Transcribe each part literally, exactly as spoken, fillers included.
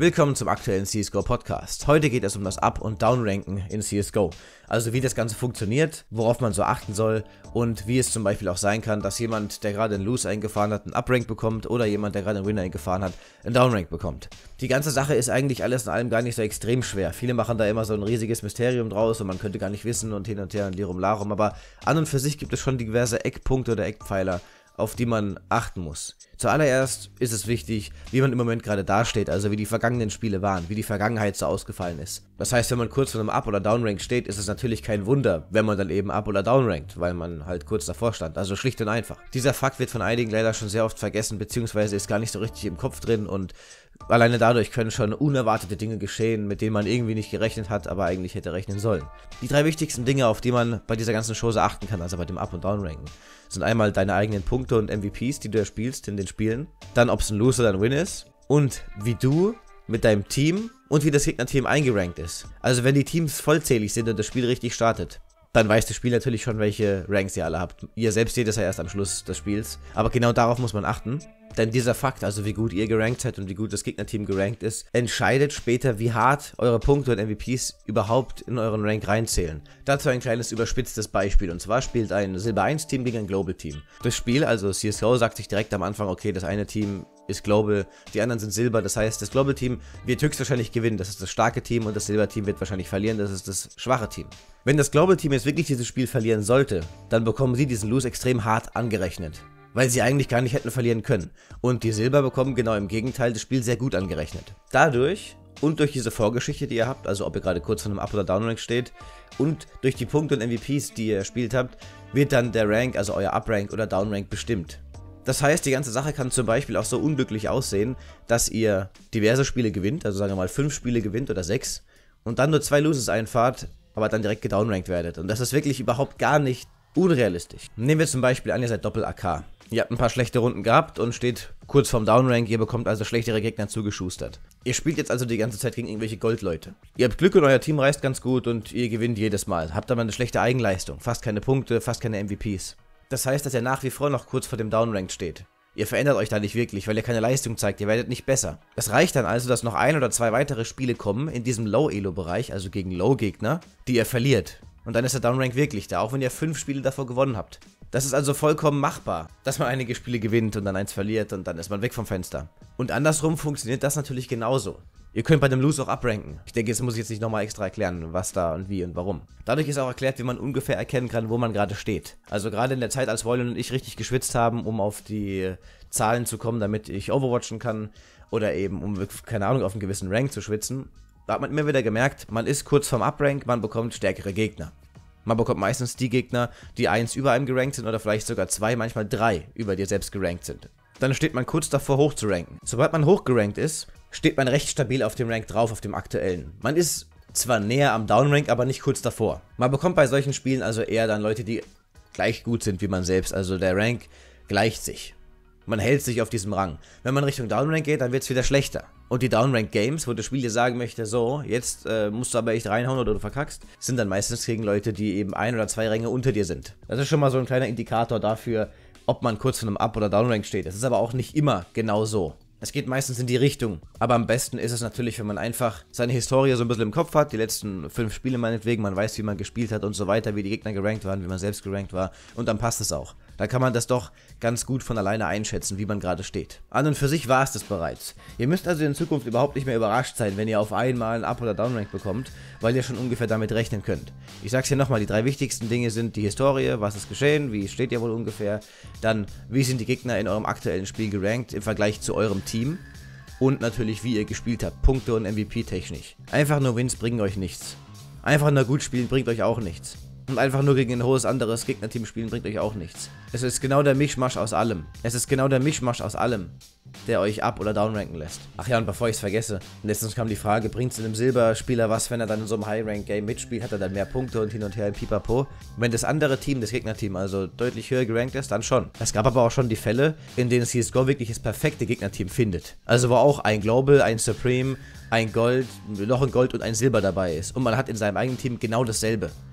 Willkommen zum aktuellen C S G O Podcast. Heute geht es um das Up- und Down-Ranken in C S G O. Also wie das Ganze funktioniert, worauf man so achten soll und wie es zum Beispiel auch sein kann, dass jemand, der gerade einen Lose eingefahren hat, einen Up-Rank bekommt oder jemand, der gerade einen Winner eingefahren hat, einen Down-Rank bekommt. Die ganze Sache ist eigentlich alles in allem gar nicht so extrem schwer. Viele machen da immer so ein riesiges Mysterium draus und man könnte gar nicht wissen und hin und her und lirum larum, aber an und für sich gibt es schon diverse Eckpunkte oder Eckpfeiler, auf die man achten muss. Zuallererst ist es wichtig, wie man im Moment gerade dasteht, also wie die vergangenen Spiele waren, wie die Vergangenheit so ausgefallen ist. Das heißt, wenn man kurz vor einem Up- oder Down-Rank steht, ist es natürlich kein Wunder, wenn man dann eben Up- oder Down-rankt, weil man halt kurz davor stand, also schlicht und einfach. Dieser Fakt wird von einigen leider schon sehr oft vergessen, beziehungsweise ist gar nicht so richtig im Kopf drin und alleine dadurch können schon unerwartete Dinge geschehen, mit denen man irgendwie nicht gerechnet hat, aber eigentlich hätte rechnen sollen. Die drei wichtigsten Dinge, auf die man bei dieser ganzen Chose achten kann, also bei dem Up- und Down-Ranken, sind einmal deine eigenen Punkte und M V Ps, die du erspielst in den Spielen, dann ob es ein Lose oder ein Win ist und wie du mit deinem Team und wie das Gegnerteam eingerankt ist. Also wenn die Teams vollzählig sind und das Spiel richtig startet, dann weiß das Spiel natürlich schon, welche Ranks ihr alle habt. Ihr selbst seht es ja erst am Schluss des Spiels, aber genau darauf muss man achten. Denn dieser Fakt, also wie gut ihr gerankt seid und wie gut das Gegnerteam gerankt ist, entscheidet später, wie hart eure Punkte und M V Ps überhaupt in euren Rank reinzählen. Dazu ein kleines überspitztes Beispiel, und zwar spielt ein Silber eins Team gegen ein Global Team. Das Spiel, also C S G O, sagt sich direkt am Anfang, okay, das eine Team ist Global, die anderen sind Silber, das heißt, das Global Team wird höchstwahrscheinlich gewinnen, das ist das starke Team, und das Silber Team wird wahrscheinlich verlieren, das ist das schwache Team. Wenn das Global Team jetzt wirklich dieses Spiel verlieren sollte, dann bekommen sie diesen Lose extrem hart angerechnet, weil sie eigentlich gar nicht hätten verlieren können. Und die Silber bekommen genau im Gegenteil das Spiel sehr gut angerechnet. Dadurch und durch diese Vorgeschichte, die ihr habt, also ob ihr gerade kurz vor einem Up- oder Down-Rank steht, und durch die Punkte und M V Ps, die ihr erspielt habt, wird dann der Rank, also euer Up-Rank oder Down-Rank bestimmt. Das heißt, die ganze Sache kann zum Beispiel auch so unglücklich aussehen, dass ihr diverse Spiele gewinnt, also sagen wir mal fünf Spiele gewinnt oder sechs, und dann nur zwei Loses einfahrt, aber dann direkt gedownrankt werdet. Und das ist wirklich überhaupt gar nicht unrealistisch. Nehmen wir zum Beispiel an, ihr seid Doppel-A K. Ihr habt ein paar schlechte Runden gehabt und steht kurz vorm Downrank, ihr bekommt also schlechtere Gegner zugeschustert. Ihr spielt jetzt also die ganze Zeit gegen irgendwelche Goldleute. Ihr habt Glück und euer Team reist ganz gut und ihr gewinnt jedes Mal. Habt aber eine schlechte Eigenleistung, fast keine Punkte, fast keine M V Ps. Das heißt, dass ihr nach wie vor noch kurz vor dem Downrank steht. Ihr verändert euch da nicht wirklich, weil ihr keine Leistung zeigt, ihr werdet nicht besser. Es reicht dann also, dass noch ein oder zwei weitere Spiele kommen in diesem Low-Elo-Bereich, also gegen Low-Gegner, die ihr verliert. Und dann ist der Downrank wirklich da, auch wenn ihr fünf Spiele davor gewonnen habt. Das ist also vollkommen machbar, dass man einige Spiele gewinnt und dann eins verliert und dann ist man weg vom Fenster. Und andersrum funktioniert das natürlich genauso. Ihr könnt bei dem Lose auch abranken. Ich denke, das muss ich jetzt nicht nochmal extra erklären, was da und wie und warum. Dadurch ist auch erklärt, wie man ungefähr erkennen kann, wo man gerade steht. Also gerade in der Zeit, als Woylan und ich richtig geschwitzt haben, um auf die Zahlen zu kommen, damit ich overwatchen kann oder eben um, keine Ahnung, auf einen gewissen Rank zu schwitzen, da hat man immer wieder gemerkt, man ist kurz vorm Uprank, man bekommt stärkere Gegner. Man bekommt meistens die Gegner, die eins über einem gerankt sind oder vielleicht sogar zwei, manchmal drei über dir selbst gerankt sind. Dann steht man kurz davor hoch zu ranken. Sobald man hochgerankt ist, steht man recht stabil auf dem Rank drauf, auf dem aktuellen. Man ist zwar näher am Downrank, aber nicht kurz davor. Man bekommt bei solchen Spielen also eher dann Leute, die gleich gut sind wie man selbst, also der Rank gleicht sich. Man hält sich auf diesem Rang. Wenn man Richtung Downrank geht, dann wird es wieder schlechter. Und die Downrank-Games, wo das Spiel dir sagen möchte, so, jetzt äh, musst du aber echt reinhauen oder du verkackst, sind dann meistens gegen Leute, die eben ein oder zwei Ränge unter dir sind. Das ist schon mal so ein kleiner Indikator dafür, ob man kurz vor einem Up- oder Downrank steht. Das ist aber auch nicht immer genau so. Es geht meistens in die Richtung, aber am besten ist es natürlich, wenn man einfach seine Historie so ein bisschen im Kopf hat, die letzten fünf Spiele meinetwegen, man weiß, wie man gespielt hat und so weiter, wie die Gegner gerankt waren, wie man selbst gerankt war, und dann passt es auch. Da kann man das doch ganz gut von alleine einschätzen, wie man gerade steht. An und für sich war es das bereits. Ihr müsst also in Zukunft überhaupt nicht mehr überrascht sein, wenn ihr auf einmal einen Up- oder Downrank bekommt, weil ihr schon ungefähr damit rechnen könnt. Ich sag's hier nochmal, die drei wichtigsten Dinge sind die Historie, was ist geschehen, wie steht ihr wohl ungefähr, dann wie sind die Gegner in eurem aktuellen Spiel gerankt im Vergleich zu eurem Team und natürlich wie ihr gespielt habt, Punkte und M V P technisch. Einfach nur Wins bringen euch nichts. Einfach nur gut spielen bringt euch auch nichts. Und einfach nur gegen ein hohes anderes Gegnerteam spielen bringt euch auch nichts. Es ist genau der Mischmasch aus allem. Es ist genau der Mischmasch aus allem, der euch up- oder downranken lässt. Ach ja, und bevor ich es vergesse, letztens kam die Frage, bringt es einem Silberspieler was, wenn er dann in so einem High-Rank-Game mitspielt, hat er dann mehr Punkte und hin und her im Pipapo? Wenn das andere Team, das Gegnerteam, also deutlich höher gerankt ist, dann schon. Es gab aber auch schon die Fälle, in denen C S G O wirklich das perfekte Gegnerteam findet. Also wo auch ein Global, ein Supreme, ein Gold, noch ein Gold und ein Silber dabei ist. Und man hat in seinem eigenen Team genau dasselbe.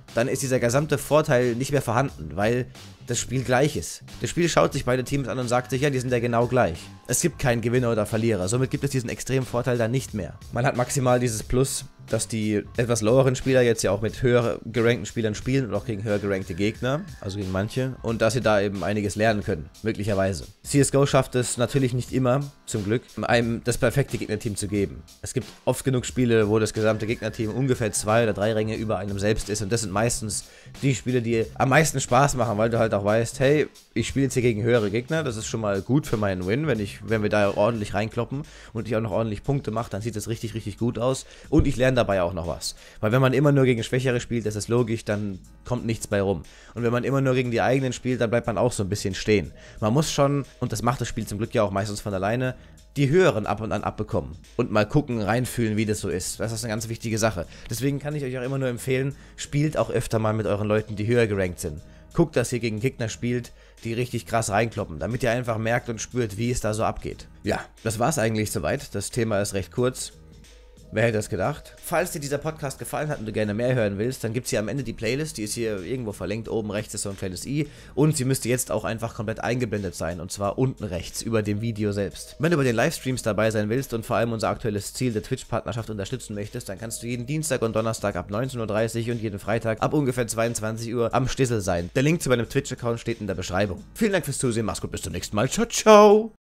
dann ist dieser gesamte Vorteil nicht mehr vorhanden, weil das Spiel gleich ist. Das Spiel schaut sich beide Teams an und sagt sich, ja, die sind ja genau gleich. Es gibt keinen Gewinner oder Verlierer, somit gibt es diesen extremen Vorteil dann nicht mehr. Man hat maximal dieses Plus, dass die etwas loweren Spieler jetzt ja auch mit höher gerankten Spielern spielen und auch gegen höher gerankte Gegner, also gegen manche, und dass sie da eben einiges lernen können, möglicherweise. C S G O schafft es natürlich nicht immer, zum Glück, einem das perfekte Gegnerteam zu geben. Es gibt oft genug Spiele, wo das gesamte Gegnerteam ungefähr zwei oder drei Ränge über einem selbst ist, und das sind meistens die Spiele, die am meisten Spaß machen, weil du halt auch weißt, hey, ich spiele jetzt hier gegen höhere Gegner, das ist schon mal gut für meinen Win, wenn ich, wenn wir da ordentlich reinkloppen und ich auch noch ordentlich Punkte mache, dann sieht das richtig, richtig gut aus und ich lerne dabei auch noch was. Weil wenn man immer nur gegen Schwächere spielt, das ist logisch, dann kommt nichts bei rum. Und wenn man immer nur gegen die eigenen spielt, dann bleibt man auch so ein bisschen stehen. Man muss schon, und das macht das Spiel zum Glück ja auch meistens von alleine, die höheren ab und an abbekommen und mal gucken, reinfühlen, wie das so ist. Das ist eine ganz wichtige Sache. Deswegen kann ich euch auch immer nur empfehlen, spielt auch öfter mal mit euren Leuten, die höher gerankt sind. Guckt, dass ihr gegen Gegner spielt, die richtig krass reinkloppen, damit ihr einfach merkt und spürt, wie es da so abgeht. Ja, das war's eigentlich soweit. Das Thema ist recht kurz. Wer hätte das gedacht? Falls dir dieser Podcast gefallen hat und du gerne mehr hören willst, dann gibt es hier am Ende die Playlist, die ist hier irgendwo verlinkt, oben rechts ist so ein kleines i und sie müsste jetzt auch einfach komplett eingeblendet sein und zwar unten rechts über dem Video selbst. Wenn du bei den Livestreams dabei sein willst und vor allem unser aktuelles Ziel der Twitch-Partnerschaft unterstützen möchtest, dann kannst du jeden Dienstag und Donnerstag ab neunzehn Uhr dreißig und jeden Freitag ab ungefähr zweiundzwanzig Uhr am Stissel sein. Der Link zu meinem Twitch-Account steht in der Beschreibung. Vielen Dank fürs Zusehen, mach's gut, bis zum nächsten Mal, ciao, ciao!